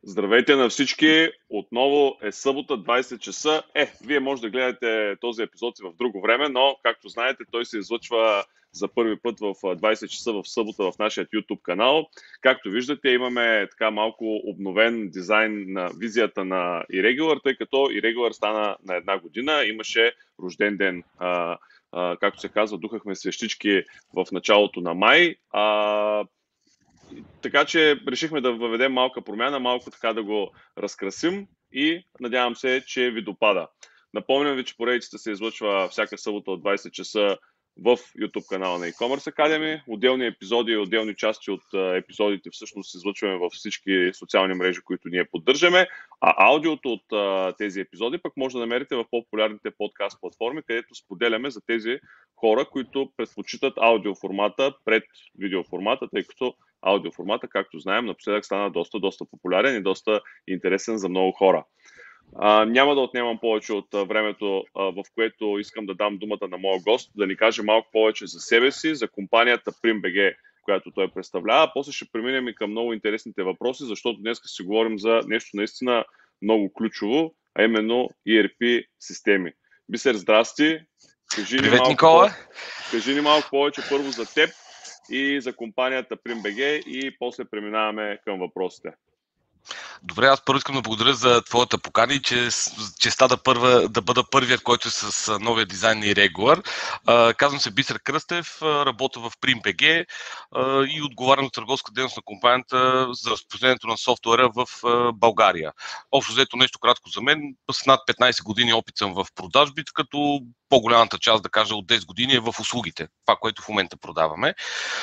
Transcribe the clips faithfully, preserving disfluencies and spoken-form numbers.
Здравейте на всички! Отново е събота, двайсет часа. Е, вие може да гледате този епизод и в друго време, но, както знаете, той се излъчва за първи път в двайсет часа в събота в нашия YouTube канал. Както виждате, имаме така малко обновен дизайн на визията на Irregular, тъй като Irregular стана на една година, имаше рожден ден. А, а, както се казва, духахме свещички в началото на май. А, Така че решихме да въведем малка промяна, малко така да го разкрасим и надявам се, че ви допада. Напомням ви, че поредицата се излъчва всяка събота от двайсет часа в YouTube канала на e-commerce Academy. Отделни епизоди и отделни части от епизодите всъщност излъчваме във всички социални мрежи, които ние поддържаме, а аудиото от тези епизоди пък може да намерите в по-популярните подкаст платформи, където споделяме за тези хора, които предпочитат аудиоформата пред видеоформата, тъй като аудиоформата, както знаем, напоследък стана доста, доста популярен и доста интересен за много хора. А, няма да отнемам повече от а, времето, а, в което искам да дам думата на моя гост, да ни каже малко повече за себе си, за компанията PrimBG, която той представлява. После ще преминем и към много интересните въпроси, защото днес ще си говорим за нещо наистина много ключово, а именно и ар пи системи. Бисер, здрасти! Кажи Привет, малко, Никола! Кажи ни малко повече първо за теб и за компанията PrimBG и после преминаваме към въпросите. Добре, аз първо искам да благодаря за твоята покана и че честа да, първа, да бъда първият, който е с новия дизайн на Irregular. Казвам се Бисер Кръстев, работя в PrimBG и отговарям за търговска дейност на компанията за разпространението на софтуера в България. Общо взето нещо кратко за мен, с над петнайсет години опит съм в продажби, като по-голямата част, да кажа, от десет години е в услугите, това, което в момента продаваме.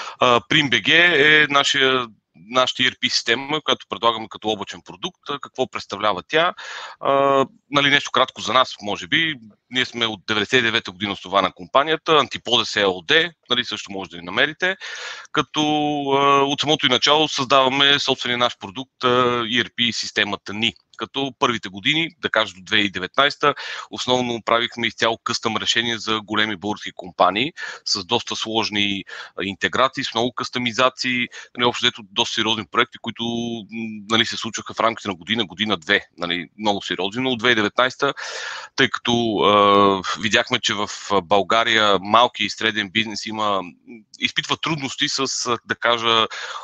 PrimBG е нашия нашата и ар пи система, която предлагаме като облачен продукт. Какво представлява тя? А, нали, нещо кратко за нас, може би. Ние сме от деветдесет и девета година основана компанията, Антиподес ЕООД, нали, също може да ни намерите. Като а, от самото и начало създаваме собствения наш продукт, а, и ар пи системата ни. Като първите години, да кажа до две хиляди и деветнайсета, основно правихме изцяло къстъм решения за големи български компании с доста сложни интеграции, с много къстъмизации, нали, общо взето доста сериозни проекти, които, нали, се случваха в рамките на година, година-две, нали, много сериозни, но от две хиляди и деветнайсета, тъй като е, видяхме, че в България малки и среден бизнес има, изпитва трудности с, да кажа,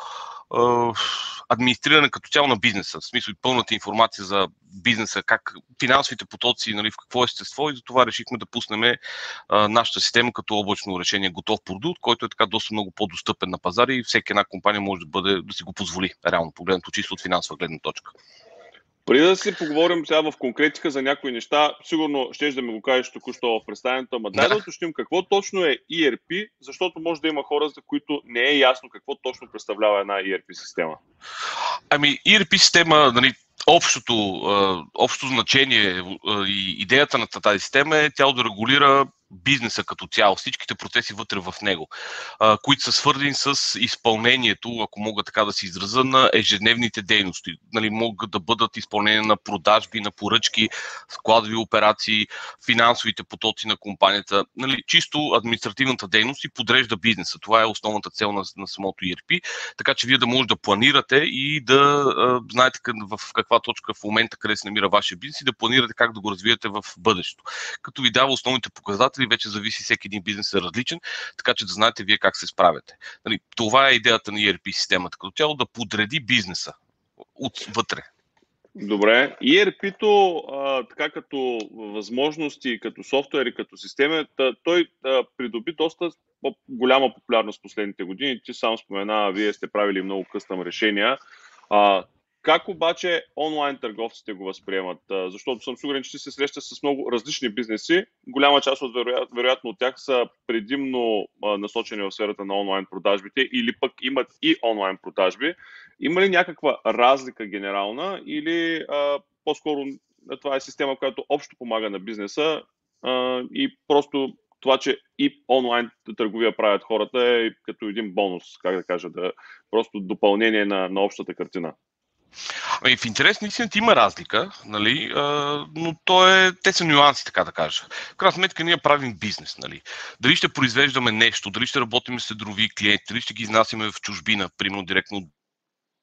администриране като цяло на бизнеса, в смисъл и пълната информация за бизнеса, как финансовите потоци, нали, в какво е естество, и за това решихме да пуснем а, нашата система като облачно решение, готов продукт, който е така доста много по-достъпен на пазара и всеки една компания може да бъде, да си го позволи, реално погледнато, чисто от финансова гледна точка. Преди да си поговорим сега в конкретика за някои неща, сигурно щеш да ми го кажеш току-що в представянето, ама дай да уточним какво точно е и ар пи, защото може да има хора, за които не е ясно какво точно представлява една и ар пи система. Ами, и ар пи система, нали, общото, общото значение и идеята на тази система е тя да регулира бизнеса като цяло, всичките процеси вътре в него, които са свързани с изпълнението, ако мога така да се изразя, на ежедневните дейности. Нали, могат да бъдат изпълнение на продажби, на поръчки, складови операции, финансовите потоци на компанията. Нали, чисто административната дейност и подрежда бизнеса. Това е основната цел на, на самото и ар пи. Така че вие да можете да планирате и да а, знаете в каква точка в момента, къде се намира вашия бизнес, и да планирате как да го развиете в бъдещето. Като ви дава основните показатели, вече зависи, всеки един бизнес е различен, така че да знаете вие как се справяте. Нали, това е идеята на и ар пи системата, като цяло да подреди бизнеса отвътре. Добре. и ар пи-то, а, така като възможности, като софтуер и като система, той а, придоби доста голяма популярност в последните години. Ти сам спомена, вие сте правили много къстъм решения. А, Как обаче онлайн търговците го възприемат? Защото съм сигурен, че ти се среща с много различни бизнеси. Голяма част от вероятно, вероятно от тях са предимно насочени в сферата на онлайн продажбите или пък имат и онлайн продажби. Има ли някаква разлика генерална или а, по-скоро това е система, която общо помага на бизнеса а, и просто това, че и онлайн търговия правят хората е като един бонус, как да кажа, да, просто допълнение на, на общата картина? Ами, в интерес на истината има разлика, нали, а, но то е, те са нюанси, така да кажа. В крайна сметка ние правим бизнес. Нали. Дали ще произвеждаме нещо, дали ще работим с седрови клиенти, дали ще ги изнасяме в чужбина, примерно директно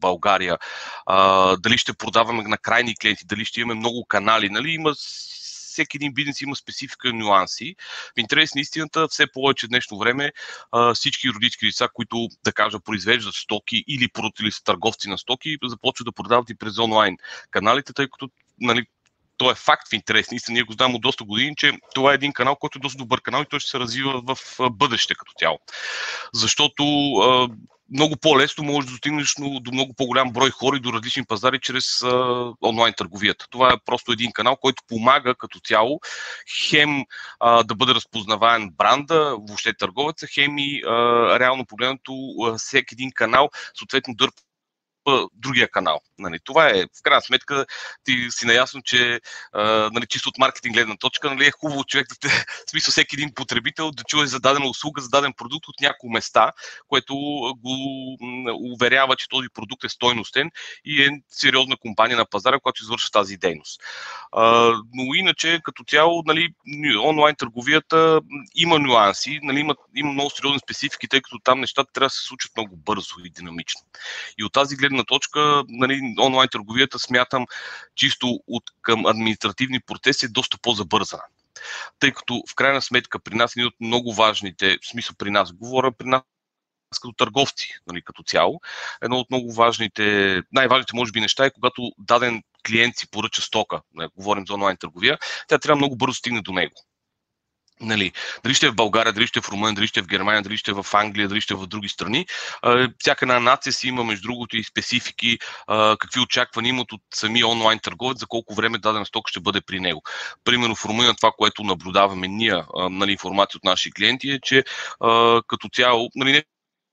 България, а, дали ще продаваме на крайни клиенти, дали ще имаме много канали, нали, има всеки един бизнес има специфика и нюанси. В интерес на истината, все повече днешно време а, всички юридически лица, които, да кажа, произвеждат стоки или, или са търговци на стоки, започват да продават и през онлайн каналите, тъй като, нали, то е факт в интерес. Наистина, ние го знаем от доста години, че това е един канал, който е доста добър канал и той ще се развива в бъдеще като цяло. Защото а, много по-лесно можеш да достигнеш до много по-голям брой хора и до различни пазари чрез а, онлайн търговията. Това е просто един канал, който помага като цяло хем а, да бъде разпознаваем бранда, въобще търговеца, хем и а, реално погледнато всеки един канал съответно дърпа другия канал. Нали, това е, в крайна сметка, ти си наясно, че а, нали, чисто от маркетинг гледна точка, нали, е хубаво човек да те, в смисъл всеки един потребител да чуе за дадена услуга, за даден продукт от няколко места, което го м, уверява, че този продукт е стойностен и е сериозна компания на пазара, която извършва тази дейност. А, но иначе, като цяло, нали, онлайн търговията има нюанси, нали, има, има много сериозни специфики, тъй като там нещата трябва да се случат много бързо и динамично. И от тази гледна точка, нали, онлайн търговията смятам чисто от към административни процеси е доста по-забързана. Тъй като в крайна сметка при нас един от много важните, в смисъл при нас, говоря при нас като търговци, нали, като цяло, едно от много важните, най-важните може би неща е когато даден клиент си поръча стока, не, говорим за онлайн търговия, тя трябва много бързо стигне до него. Нали, дали ще е в България, дали ще е в Румъния, дали ще е в Германия, дали ще е в Англия, дали ще е в други страни. Всяка една нация си има, между другото, и специфики, какви очаквания имат от самия онлайн търговец, за колко време дадена стока ще бъде при него. Примерно в Румъния това, което наблюдаваме ние, нали, информация от наши клиенти е, че като цяло, нали,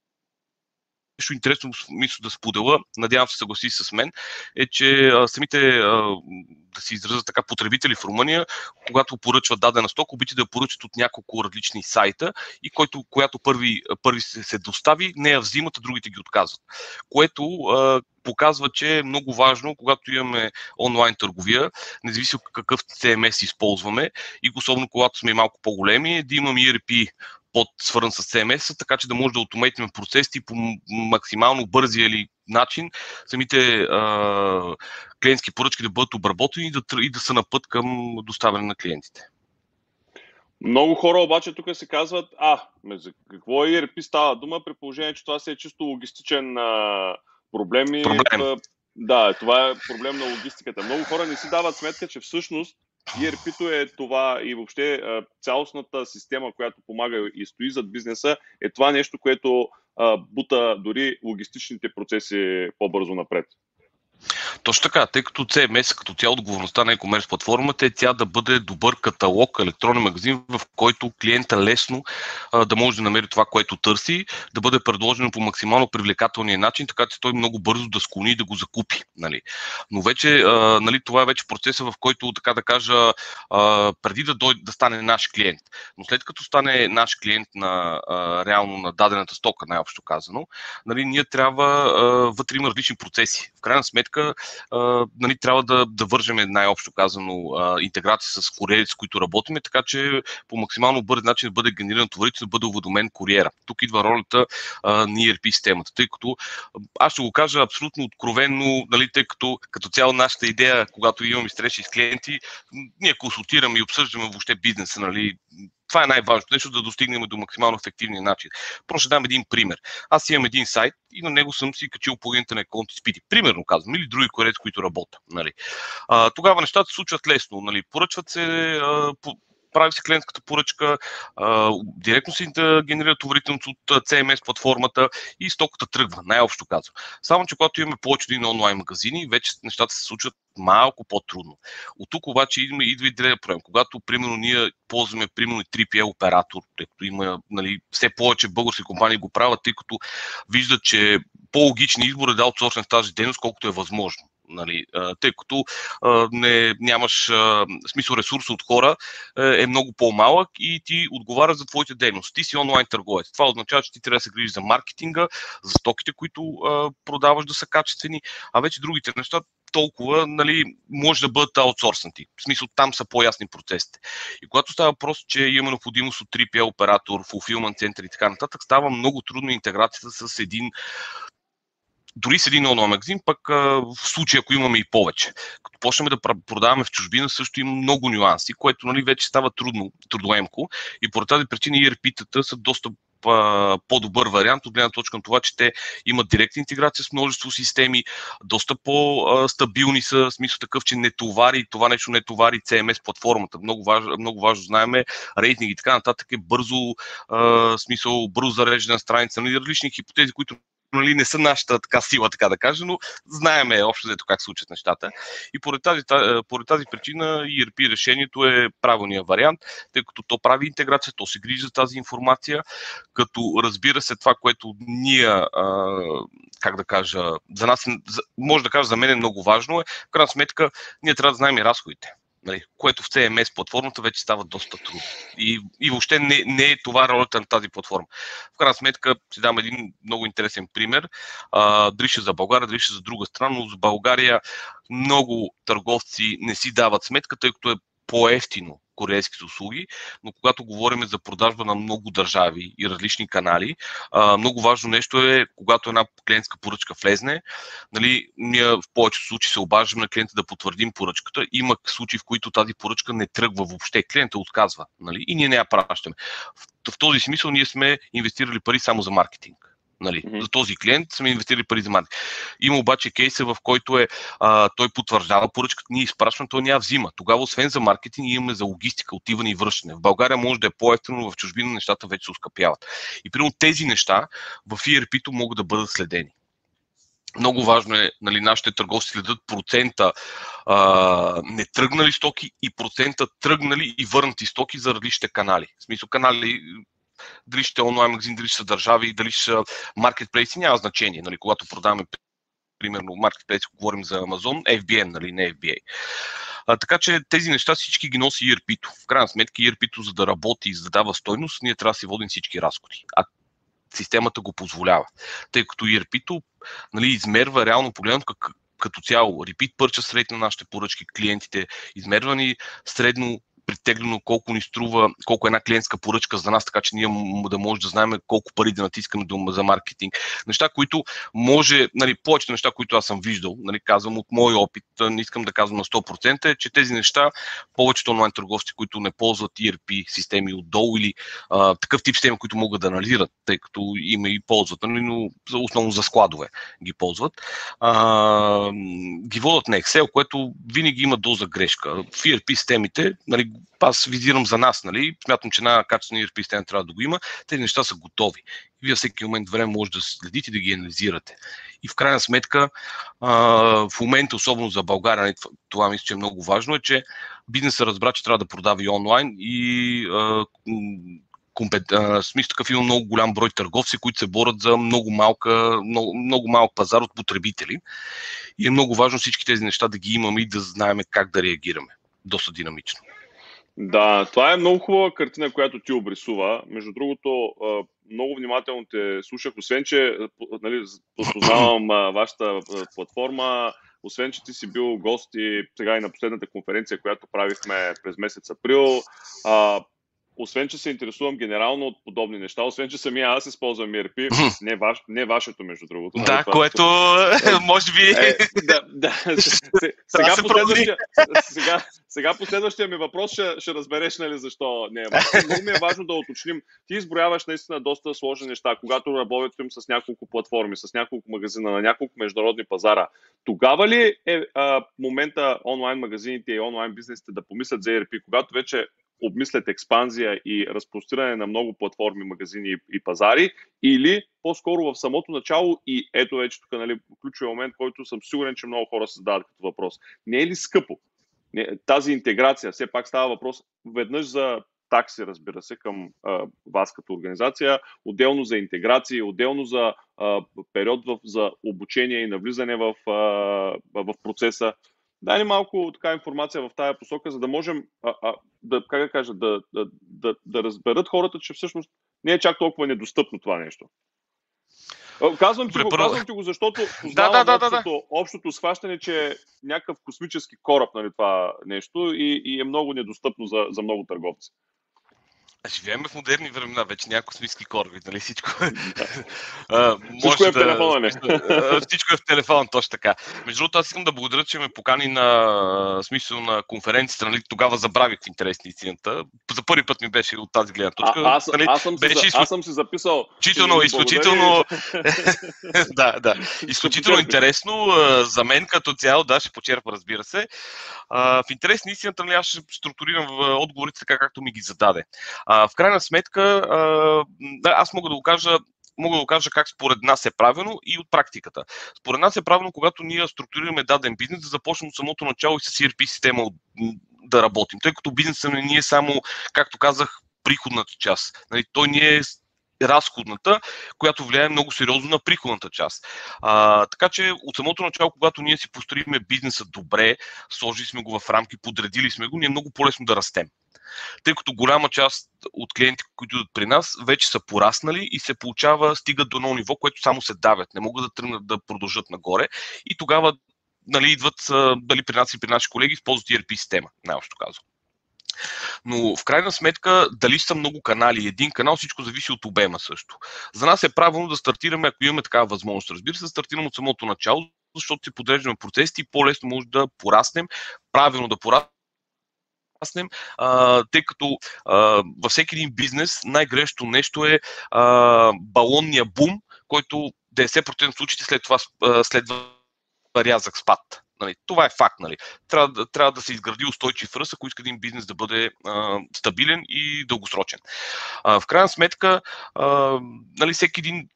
нещо интересно мисля да споделя, надявам се съгласи с мен, е, че а, самите, а, да се изразят така, потребители в Румъния, когато поръчват дадена стока, обичат да я поръчат от няколко различни сайта и който, която първи, първи се, се достави, не я взимат, а другите ги отказват. Което а, показва, че е много важно, когато имаме онлайн търговия, независимо какъв Си Ем Ес използваме и особено когато сме малко по-големи, да имаме И Ар Пи под свързан с Си Ем Ес, така че да може да автомейтиме процесите по максимално бързи или начин самите а, клиентски поръчки да бъдат обработени и да, и да са на път към доставяне на клиентите. Много хора обаче тук се казват, а, за какво И Ар Пи става дума, при положение, че това си е чисто логистичен а, проблем. И, проблем. Да, това е проблем на логистиката. Много хора не си дават сметка, че всъщност И Ар Пи-то е това и въобще цялостната система, която помага и стои зад бизнеса, е това нещо, което а, бута дори логистичните процеси по-бързо напред. Точно така, тъй като Си Ем Ес като цяло отговорността на e-commerce платформата е тя да бъде добър каталог, електронен магазин, в който клиента лесно а, да може да намери това, което търси, да бъде предложено по максимално привлекателния начин, така че той много бързо да склони и да го закупи. Нали. Но вече а, нали, това е вече процеса, в който, така да кажа, а, преди да дойде да стане наш клиент. Но след като стане наш клиент на а, реално на дадената стока, най-общо казано, нали, ние трябва, а, вътре има различни процеси. В крайна сметка, Uh, нали, трябва да, да вържеме най-общо казано uh, интеграция с куриери, с които работиме, така че по максимално бърз начин да бъде генериран товарите, да бъде уведомен куриера. Тук идва ролята uh, на И Ар Пи системата, тъй като аз ще го кажа абсолютно откровенно, нали, тъй като като цяло нашата идея, когато имаме срещи с клиенти, ние консултираме и обсъждаме въобще бизнеса, нали. Това е най-важното нещо, да достигнем до максимално ефективния начин. Просто ще дам един пример. Аз имам един сайт и на него съм си качил по интернет конт изпити. Примерно казвам, или други куриери, с които работя. Нали. А, тогава нещата се случват лесно. Нали. Поръчват се, а, по, прави се клиентската поръчка, а, директно се да генерира товарителност от Си Ем Ес платформата и стоката тръгва, най-общо казвам. Само че когато имаме повече от един онлайн магазини, вече нещата се случват малко по-трудно. От тук обаче идва, идва и древен проблем. Когато, примерно, ние ползваме, примерно, три Пи Ел оператор, тъй като има, нали, все повече български компании го правят, тъй като виждат, че по-логичният избор е да аутсорсне в тази дейност, колкото е възможно. Нали, тъй като а, не, нямаш а, смисъл ресурс от хора, е много по-малък и ти отговаря за твоите дейности. Ти си онлайн търговец. Това означава, че ти трябва да се грижиш за маркетинга, за стоките, които а, продаваш да са качествени, а вече другите неща толкова, нали, може да бъдат аутсорснати. В смисъл, там са по-ясни процесите. И когато става въпрос, че има необходимост от три Пи Ел оператор, fulfillment център и така нататък, става много трудно интеграцията с един дори с един онлайн магазин, пък а, в случай, ако имаме и повече. Като почнем да продаваме в чужбина, също има много нюанси, което, нали, вече става трудно, трудоемко и по тази причина и ар пи-тата са доста по-добър вариант от гледна точка на това, че те имат директна интеграция с множество системи, доста по-стабилни са, в смисъл такъв, че не товари, това нещо не товари си ем ес платформата. Много важно, много важно знаем, рейтинги и така нататък е бързо, в смисъл бързо зареждана страница, нали, различни хипотези, които, нали, не са нашата така сила, така да кажа, но знаеме общо взето как се случат нещата. И поради тази, поради тази причина и ар пи решението е правилният вариант, тъй като то прави интеграция, то се грижи за тази информация, като разбира се това, което ние, а, как да кажа, за нас, може да кажа, за мен е много важно, е, в крайна сметка, ние трябва да знаем и разходите. Нали, което в си ем ес платформата вече става доста трудно. И, и въобще не, не е това ролята на тази платформа. В крайна сметка, си дам един много интересен пример. А, дали ще за България, дали ще за друга страна, но за България много търговци не си дават сметка, тъй като е по-евтино корейските услуги, но когато говорим за продажба на много държави и различни канали, а, много важно нещо е, когато една клиентска поръчка влезне, нали, ние в повечето случаи се обаждаме на клиента да потвърдим поръчката. Има случаи, в които тази поръчка не тръгва въобще, клиента отказва, нали, и ние не я пращаме. В, в този смисъл ние сме инвестирали пари само за маркетинг. Нали, mm-hmm. За този клиент сме инвестирали пари за маркетинг. Има обаче кейса, в който е, а, той потвърждава поръчката, ние изпращаме, той няма взима. Тогава, освен за маркетинг, имаме за логистика, отиване и връщане. В България може да е по-евтино, в чужбина нещата вече се оскъпяват. И примерно тези неща в и ар пи-то могат да бъдат следени. Много важно е, нали, нашите търговци следят процента а, не тръгнали стоки и процента тръгнали и върнати стоки за различните канали. В смисъл, канали, дали ще е онлайн магазин, дали ще са държави, дали ще са маркетплейси, няма значение. Нали, когато продаваме, примерно, маркетплейси, говорим за Amazon, еф би ен, нали, не еф би ей. А, така че тези неща всички ги носи и ар пи-то. В крайна сметка и ар пи-то, за да работи и за да дава стойност, ние трябва да си водим всички разходи. А системата го позволява. Тъй като и ар пи-то, нали, измерва реално погледнато как, като цяло repeat purchase rate на нашите поръчки, клиентите, измерва ни средно притеглено колко ни струва, колко е една клиентска поръчка за нас, така че ние да може да знаем колко пари да натискаме за маркетинг. Неща, които може, нали, повечето неща, които аз съм виждал, нали, казвам от мой опит, не искам да казвам на сто процента, е, че тези неща, повечето онлайн търговци, които не ползват и ар пи системи отдолу или а, такъв тип системи, които могат да анализират, тъй като има и ползват, нали, но основно за складове ги ползват, а, ги водят на Excel, което винаги има доза грешка. В и ар пи системите, нали, аз визирам за нас, нали, смятам, че една качествена и ар пи система трябва да го има, тези неща са готови. И вие всеки момент време може да следите, да ги анализирате. И в крайна сметка, а, в момента, особено за България, това мисля, че е много важно, е, че бизнесът разбра, че трябва да продава и онлайн и а, компет... а, смисъл такъв има много голям брой търговци, които се борят за много, малка, много, много малък пазар от потребители. И е много важно всички тези неща да ги имаме и да знаем как да реагираме. Доста динамично. Да, това е много хубава картина, която ти обрисува. Между другото, много внимателно те слушах, освен че, нали, познавам вашата платформа, освен че ти си бил гост и сега и на последната конференция, която правихме през месец април. Освен, че се интересувам генерално от подобни неща, освен, че самия аз използвам и ар пи, не, ваш, не вашето, между другото. Да, това, което е, може би... Е, да, да. Сега, последващия, сега, сега последващия ми въпрос ще, ще разбереш, нали, защо не е важно. Много ми е важно да уточним. Ти изброяваш наистина доста сложни неща, когато работим с няколко платформи, с няколко магазина, на няколко международни пазара. Тогава ли е а, момента онлайн магазините и онлайн бизнесите да помислят за и ар пи, когато вече обмислят експанзия и разпростиране на много платформи, магазини и пазари, или по-скоро в самото начало, и ето вече тук, нали, ключовия момент, който съм сигурен, че много хора се задават като въпрос. Не е ли скъпо? Не, тази интеграция, все пак става въпрос веднъж за такси, разбира се, към а, вас като организация, отделно за интеграция, отделно за а, период в, за обучение и навлизане в, а, в процеса. Дай ни малко така информация в тая посока, за да можем а, а, да, как да кажа, да, да, да, да разберат хората, че всъщност не е чак толкова недостъпно това нещо. Казвам ти, го, казвам ти го, защото познавам да, да, да, общото, да. общото схващане, че е някакъв космически кораб, нали, това нещо и, и е много недостъпно за, за много търговци. Живеем в модерни времена, вече някакво космически кораби, нали всичко. Да. А, Всичко може е в да... телефона, не. Всичко е в телефона, точно така. Между другото, аз искам да благодаря, че ме покани на смисъл на конференцията, нали, тогава забравих в интерес на истината. За първи път ми беше от тази гледна А, точка. аз, Нали, аз, съм си, беше аз съм си записал, че не изключително, ми благодари. изключително, да, да, Ще изключително почерпиш. интересно за мен като цяло, да, ще почерпа, разбира се. А, в интерес на истината, нали, аз ще структурирам отговорите така, както ми ги зададе. А, в крайна сметка, а, да, аз мога да го кажа мога да го кажа как според нас е правилно и от практиката. Според нас е правилно, когато ние структурираме даден бизнес, да започнем от самото начало и с и ар пи система да работим, тъй като бизнесът не е само, както казах, приходната част. Нали, той не е разходната, която влияе много сериозно на приходната част. А, така че от самото начало, когато ние си построиме бизнеса добре, сложили сме го в рамки, подредили сме го, ни е много по-лесно да растем. Тъй като голяма част от клиенти, които идват при нас, вече са пораснали и се получава, стигат до едно ниво, което само се давят, не могат да тръгнат да продължат нагоре и тогава, нали, идват дали при нас и при наши колеги, използват и ар пи система, най-общо казвам. Но в крайна сметка, дали са много канали, един канал, всичко зависи от обема също. За нас е правилно да стартираме, ако имаме такава възможност, разбира се, да стартираме от самото начало, защото си подреждаме процесите и по-лесно може да пораснем, правилно да пораснем, а, тъй като а, във всеки един бизнес най-грешното нещо е а, балонния бум, който деветдесет процента от случаите след това следва рязък спад. Нали, това е факт. Нали. Трябва, трябва да се изгради устойчив ръст, ако иска един бизнес да бъде а, стабилен и дългосрочен. А, в крайна сметка, а, нали, всеки един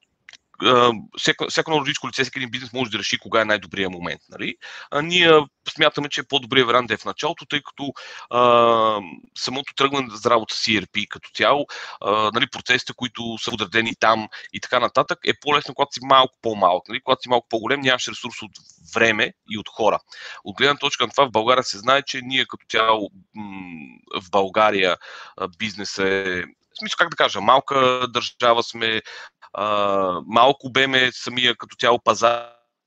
всяко, всяко юридическо лице, всеки един бизнес може да реши кога е най-добрият момент. Нали? А ние смятаме, че по-добрият вариант е в началото, тъй като а, самото тръгване за работа с и ар пи като цяло, а, нали, процесите, които са подредени там и така нататък, е по-лесно, когато си малко по-малък. Нали? Когато си малко по-голем, нямаш ресурс от време и от хора. От гледна точка на това в България се знае, че ние като цяло м- в България бизнес е, в смисъл, как да кажа, малка държава сме, Uh, малко обеме самия като цяло пазар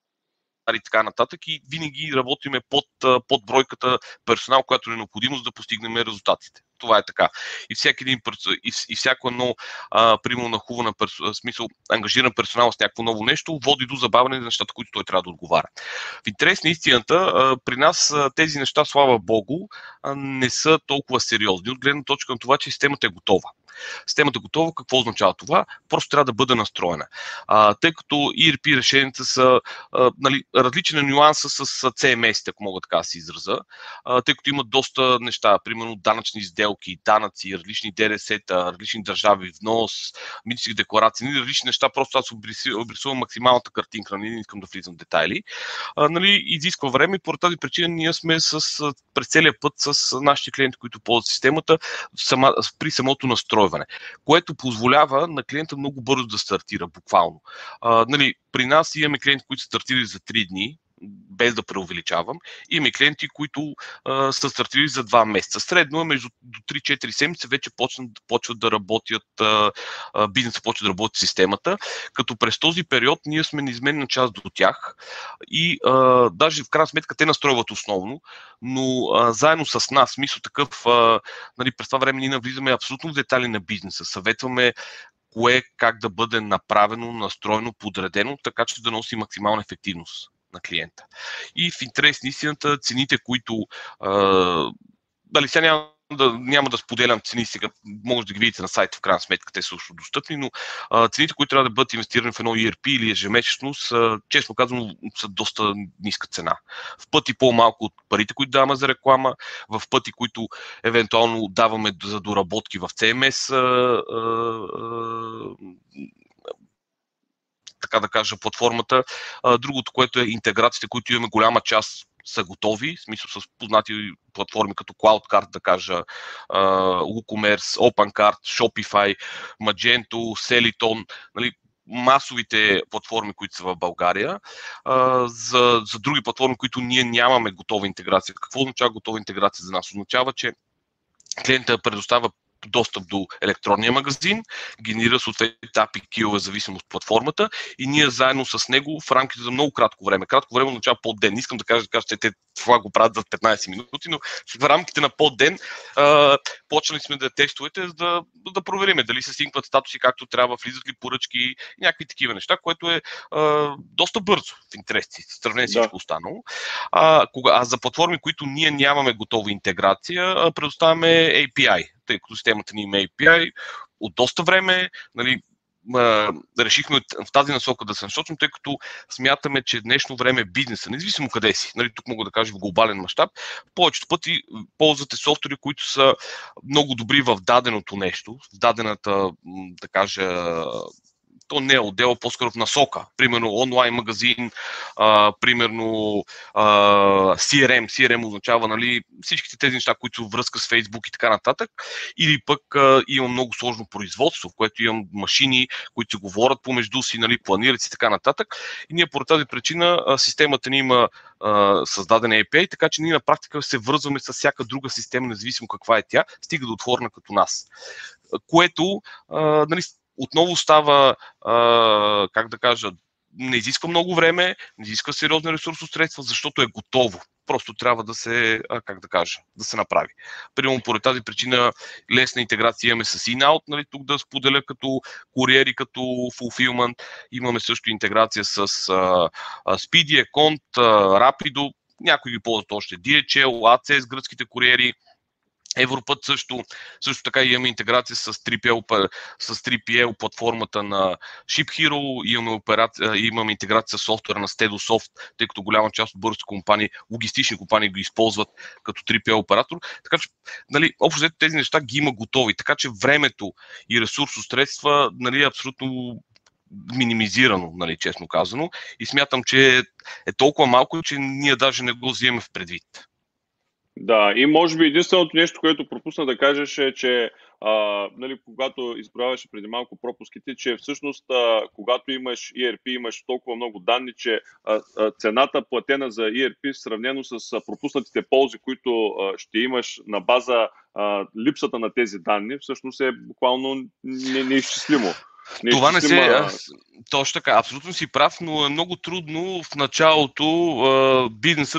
и така нататък и винаги работиме под, под бройката персонал, която е необходимо, за да постигнем резултатите. Това е така. И всяки един и, и всяко едно а, примерно нахувана смисъл, ангажиран персонал с някакво ново нещо, води до забавяне на нещата, които той трябва да отговаря. В интерес на истината, а, при нас а, тези неща, слава Богу, а, не са толкова сериозни. От гледна точка на това, че системата е готова. Системата е готова, какво означава това? Просто трябва да бъде настроена. А, тъй като и ар пи решенията са а, нали, различни нюанса с си ем ес, ако мога така да се израза, а, тъй като имат доста неща, примерно данъчни сделки, данъци, различни ДДС-та, различни държави, внос, митнически декларации, различни неща, просто аз обрисувам максималната картинка, не искам да влизам в детайли. А, нали, изисква време и по тази причина ние сме с, през целия път с нашите клиенти, които ползват системата, сама, при самото настройване, което позволява на клиента много бързо да стартира, буквално. А, нали, при нас имаме клиенти, които са стартирали за три дни, без да преувеличавам. Имаме клиенти, които а, са стартирали за два месеца. Средно е между до три-четири седмици вече почнат, почват да работят, а, а, бизнесът почва да работи системата, като през този период ние сме неизменна част до тях и а, даже в крайна сметка те настройват основно, но а, заедно с нас, смисъл такъв, а, нали, през това време ние навлизаме абсолютно в детайли на бизнеса, съветваме кое как да бъде направено, настроено, подредено, така че да носи максимална ефективност на клиента. И в интерес на истината, цените, които а, дали сега няма да, няма да споделям цени сега, може да ги видите на сайта, в крайна сметка те са също достъпни, но а, цените, които трябва да бъдат инвестирани в едно и ар пи или ежемесечно, са, честно казано, са доста ниска цена. В пъти по-малко от парите, които даваме за реклама, в пъти, които евентуално даваме за доработки в си ем ес, а, а, а, така да кажа, платформата. А, другото, което е интеграциите, които имаме, голяма част са готови, в смисъл с познати платформи като CloudCard, да кажа, WooCommerce, OpenCart, Shopify, Magento, Seliton, нали, масовите платформи, които са в България. А, за, за други платформи, които ние нямаме готова интеграция. Какво означава готова интеграция за нас? Означава, че клиентът предоставя достъп до електронния магазин, генерира съответните ей пи ай кey-ове, зависимо от платформата и ние заедно с него в рамките за много кратко време. Кратко време означава под ден. Не искам да кажа, да кажа, че те това го правят за петнайсет минути, но в рамките на под ден а, почнали сме да тестовете, за да, да провериме дали се синкват статуси както трябва, влизат ли поръчки, някакви такива неща, което е а, доста бързо в интерес си, в сравнение с Да. всичко останало. А, кога, а за платформи, които ние нямаме готова интеграция, предоставяме ей пи ай, тъй като системата ни има ей пи ай от доста време, нали, да решихме в тази насока да се насочим, тъй като смятаме, че днешно време бизнеса, независимо къде си, нали, тук мога да кажа в глобален мащаб, повечето пъти ползвате софтуери, които са много добри в даденото нещо, в дадената, да кажа, то не е отдел, по-скоро в насока. Примерно онлайн магазин, а, примерно а, си ар ем. си ар ем означава, нали, всичките тези неща, които са връзка с Facebook и така нататък. Или пък а, има много сложно производство, в което имам машини, които се говорят помежду си, нали, планират си и така нататък. И ние по тази причина а, системата ни има а, създаден ей пи ай, така че ние на практика се връзваме с всяка друга система, независимо каква е тя, стига да отворена като нас. Което, а, нали, отново става, а, как да кажа, не изисква много време, не изисква сериозни ресурсни средства, защото е готово. Просто трябва да се, а, как да кажа, да се направи. Примерно поради тази причина лесна интеграция имаме с in-out, нали, тук да споделя като куриери, като fulfillment. Имаме също интеграция с а, а, Speedy, Econt, Rapido, някои ги ползват още ди ейч ел, ей си ес, гръцките куриери. Европът също, също така имаме интеграция с три пи ел, с три пи ел платформата на ShipHero, имаме, операция, имаме интеграция с софтуера на Stedosoft, тъй като голяма част от бързите компании, логистични компании го използват като три пи ел оператор. Така че, нали, общо взето тези неща ги има готови, така че времето и ресурсно средства, нали, е абсолютно минимизирано, нали, честно казано. И смятам, че е толкова малко, че ние даже не го вземем в предвид. Да, и може би единственото нещо, което пропусна да кажеш е, че а, нали, когато изброяваше преди малко пропуските, че всъщност а, когато имаш и ар пи, имаш толкова много данни, че а, а, цената платена за и ар пи сравнено с а, пропуснатите ползи, които а, ще имаш на база а, липсата на тези данни, всъщност е буквално не, неизчислимо. Това не се... Точно така, абсолютно си прав, но е много трудно в началото а, бизнесът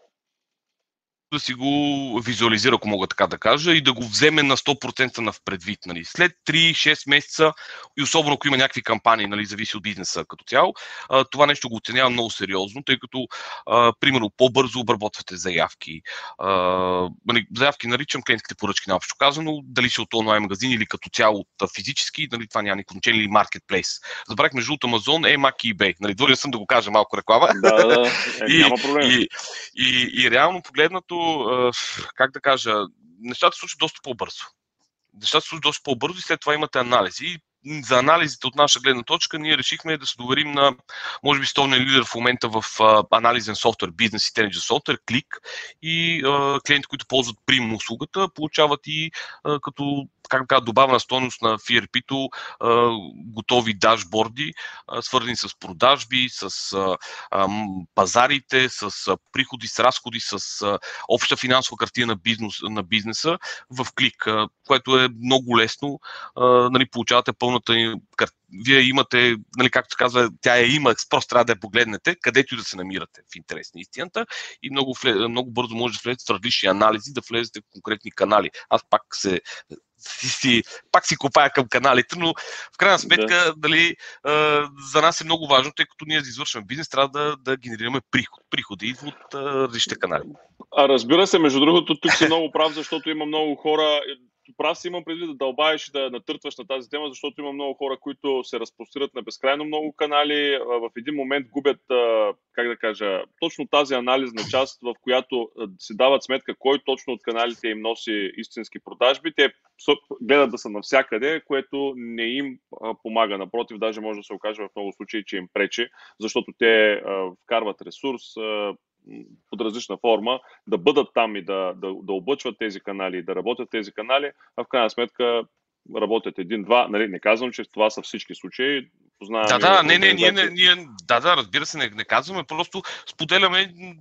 да си го визуализира, ако мога така да кажа, и да го вземе на сто процента на в предвид. Нали. След три-шест месеца, и особено ако има някакви кампании, нали, зависи от бизнеса като цяло, това нещо го оценява много сериозно, тъй като, а, примерно, по-бързо обработвате заявки. А, нали, заявки наричам клиентските поръчки, наобщо казано, дали си от онлайн магазин или като цяло от физически, нали, това няма никакво значение, или маркетплейс. Забравих между от Амазон, Емак и eBay. Нали, длъжен съм да го кажа малко реклама. Да, да, да. Е, и, няма проблем. И, и, и реално погледнато, как да кажа, нещата се случват доста по-бързо. Нещата се случват доста по-бързо и след това имате анализи. За анализите от наша гледна точка ние решихме да се доверим на, може би, столния лидер в момента в а, анализен софтуер, бизнес интелидженс софтуер, Клик, и а, клиенти, които ползват Прим услугата, получават и а, като, как да кажа, добавена стойност на фи ар пи-то, а, готови дашборди, а, свързани с продажби, с а, а, пазарите, с а, приходи, с разходи, с а, обща финансова картина на, бизнес, на бизнеса в Клик, а, което е много лесно. А, нали, получавате пълната. Вие имате, нали, както се казва, тя е има, просто трябва да я погледнете, където и да се намирате в интерес на истината, и много, много бързо може да влезете в различни анализи, да влезете в конкретни канали. Аз пак се си, си, пак си копая към каналите, но в крайна сметка, да. Дали, а, за нас е много важно, тъй като ние да извършваме бизнес, трябва да, да генерираме приход. Приходи идва от различните канали. А, разбира се, между другото, тук си много прав, защото има много хора. Прав си имам предвид да дълбаеш и да натъртваш на тази тема, защото има много хора, които се разпростират на безкрайно много канали. В един момент губят, как да кажа, точно тази анализна част, в която си дават сметка кой точно от каналите им носи истински продажби. Те гледат да са навсякъде, което не им помага. Напротив, даже може да се окаже в много случаи, че им пречи, защото те вкарват ресурс под различна форма, да бъдат там и да, да, да облъчват тези канали и да работят тези канали, а в крайна сметка работят един-два. Нали, не казвам, че това са всички случаи. Познаваме да, да, не, не, ние, ние, да, да, разбира се, не, не казваме, просто споделяме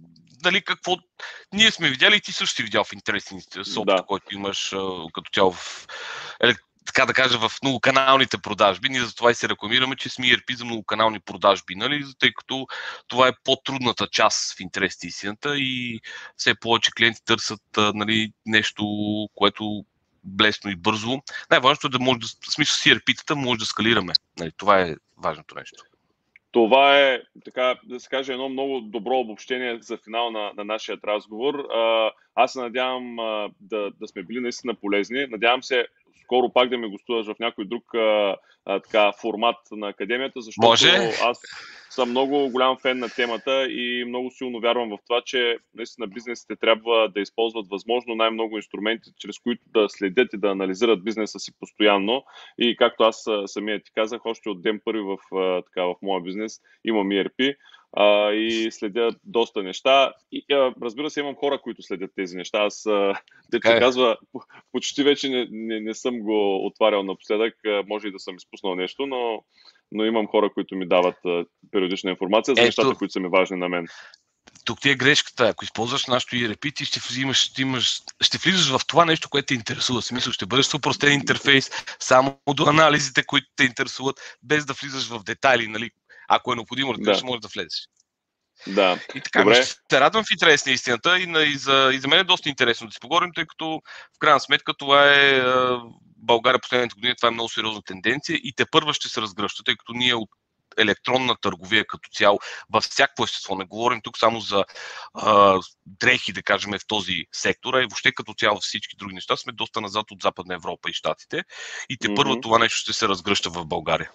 дали какво ние сме видяли и ти също си видял в интересни с опита, Да. който имаш а, като цяло в елек- така да кажа, в многоканалните продажби. Ние затова и се рекламираме, че сме и ар пи за многоканални продажби, нали? Тъй като това е по-трудната част в интерес на истината и все повече клиенти търсят а, нали, нещо, което блесно и бързо. Най-важното е да може да, в смисъл си ар пи-тата може да скалираме. Нали? Това е важното нещо. Това е, така да се каже, едно много добро обобщение за финал на, на нашия разговор. А, аз се надявам а, да, да сме били наистина полезни. Надявам се скоро пак да ме гостуваш в някой друг а, а, така, формат на академията, защото Може. аз съм много голям фен на темата и много силно вярвам в това, че наистина бизнесите трябва да използват възможно най-много инструменти, чрез които да следят и да анализират бизнеса си постоянно. И както аз самия ти казах, още от ден първи в, така, в моя бизнес имам и ар пи а, и следя доста неща. И а, разбира се, имам хора, които следят тези неща. Аз, дето се казва, почти вече не, не, не съм го отварял напоследък. Може и да съм изпуснал нещо, но, но имам хора, които ми дават а, периодична информация за Ето, нещата, които са ми важни на мен. Тук ти е грешката. Ако използваш нашото и ар пи, ти ще, взимаш, ще, имаш, ще влизаш в това нещо, което те интересува. В смисъл, ще бъдеш упростен интерфейс, само до анализите, които те интересуват, без да влизаш в детайли. Нали? Ако е необходимо, разбираш, да. Може да влезеш. Да. И така, Добре. ще се радвам в интерес на истината и, на, и, за, и за мен е доста интересно да си поговорим, тъй като в крайна сметка това е България последните години, това е много сериозна тенденция и те първа ще се разгръща, тъй като ние от електронна търговия като цяло във всяко естество. Не говорим тук само за а, дрехи, да кажем, в този сектор, а и въобще като цяло всички други неща сме доста назад от Западна Европа и Щатите и те първа mm-hmm. това нещо ще се разгръща в България.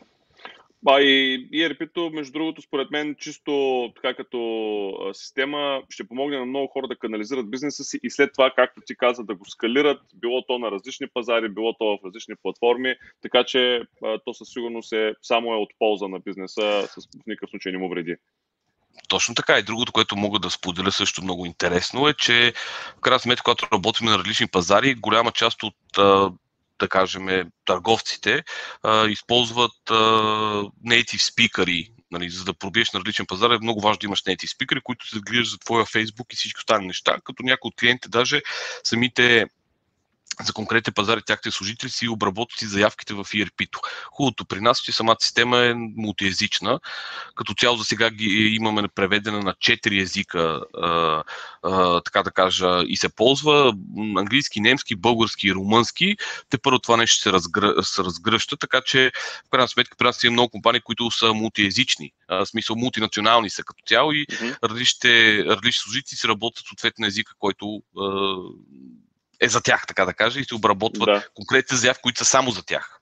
А и и ар пи-то, между другото, според мен, чисто така като система, ще помогне на много хора да канализират бизнеса си и след това, както ти каза, да го скалират, било то на различни пазари, било то в различни платформи, така че то със сигурност е, само е от полза на бизнеса, в никакъв случай не му вреди. Точно така. И другото, което мога да споделя също много интересно е, че в крайна сметка, когато работим на различни пазари, голяма част от да кажем, търговците а, използват а, native speaker-и. Нали, за да пробиеш на различен пазар е много важно да имаш native speaker-и, които се грижат за твоя Facebook и всички останали неща, като някои от клиентите даже самите за конкретните пазари, тяхте служители си обработват и заявките в и ар пи-то. Хубавото при нас, че самата система е мултиезична. Като цяло за сега ги имаме преведена на четири езика, а, а, така да кажа, и се ползва английски, немски, български и румънски. Те първо това нещо се, разгръ... се разгръща, така че в крайна сметка при нас има много компании, които са мултиезични. В смисъл мултинационални са като цяло и mm-hmm. различните, различни служители се работят съответно езика, който а, е за тях, така да кажа, и се обработват да. конкретни заявки, които са само за тях.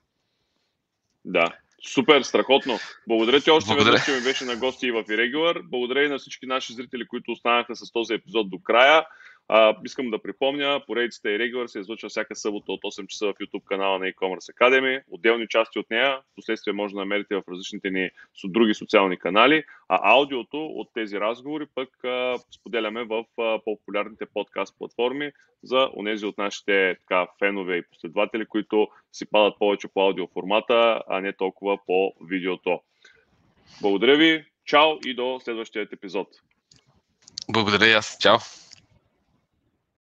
Да, супер, страхотно. Благодаря ти още веднъж, че ми беше на гости и в Irregular. Благодаря и на всички наши зрители, които останаха с този епизод до края. А, искам да припомня, поредицата Irregular се излъчва всяка събота от осем часа в YouTube канала на E-Commerce Academy. Отделни части от нея, впоследствие може да намерите в различните ни други социални канали, а аудиото от тези разговори пък а, споделяме в а, по-популярните подкаст платформи за онези от нашите така, фенове и последователи, които си падат повече по аудиоформата, а не толкова по видеото. Благодаря ви, чао и до следващия епизод. Благодаря и аз, чао.